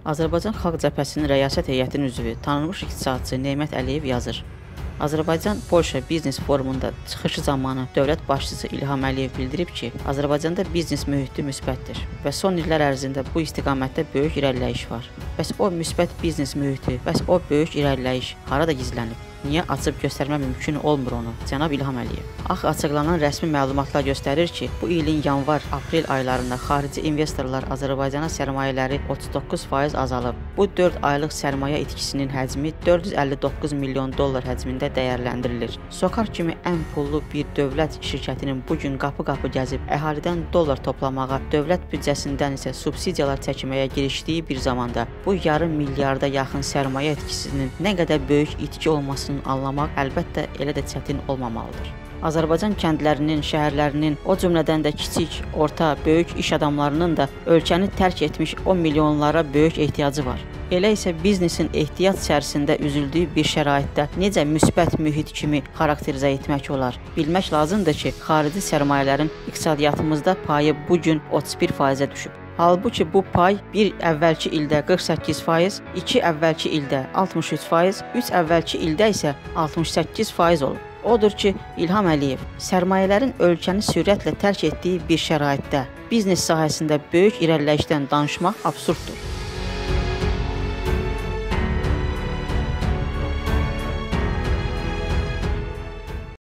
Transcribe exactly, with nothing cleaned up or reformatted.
Azərbaycan Xalq Cəbhəsinin Rəyasət Heyətinin üzvü, tanınmış iqtisadçı Nemət Əliyev yazır. Azərbaycan-Polşa biznes forumunda çıxışı zamanı dövlət başçısı İlham Əliyev bildirib ki, Azərbaycanda biznes mühiti müsbətdir və son illər ərzində bu istiqamətdə böyük irəliləyiş var. Bəs o müsbət biznes mühiti, bəs o böyük irəliləyiş harada gizlənib? Niyə açıb göstərmə mümkün olmur onu? Cənab İlham Əliyev. Axı açıqlanan rəsmi məlumatlar göstərir ki, bu ilin yanvar-aprel aylarında xarici investorlar Azərbaycana sərmayələri otuz doqquz faiz azalıb. Bu dörd aylıq sərmayə itkisinin həcmi dörd yüz əlli doqquz milyon dollar həcmində dəyərləndirilir. Sokar kimi ən pullu bir dövlət şirkətinin bugün qapı-qapı gəzib əhalidən dollar toplamağa, dövlət büdcəsindən isə subsidiyalar çəkməyə girişdiyi bir zamanda bu yarım milyarda yaxın sərmayə itkisinin nə qədər böyük itki olması anlamaq əlbəttə elə də çətin olmamalıdır. Azərbaycan kəndlərinin, şəhərlərinin, o cümlədən də kiçik, orta, böyük iş adamlarının da ölkəni tərk etmiş o milyonlara böyük ehtiyacı var. Elə isə biznesin ehtiyac içərisində üzüldüyü bir şəraitdə necə müsbət mühit kimi xarakterizə etmək olar? Bilmək lazımdır ki, xarici sərmayələrin iqtisadiyyatımızda payı bugün otuz bir faizə düşüb. Halbuki bu pay bir əvvəlki ildə qırx səkkiz faiz, iki əvvəlki ildə altmış üç faiz, üç əvvəlki ildə isə altmış səkkiz faiz olub. Odur ki, İlham Əliyev sərmayələrin ölkəni sürətlə tərk etdiyi bir şəraitdə biznes sahəsində böyük irəliləyişdən danışmaq absurddur.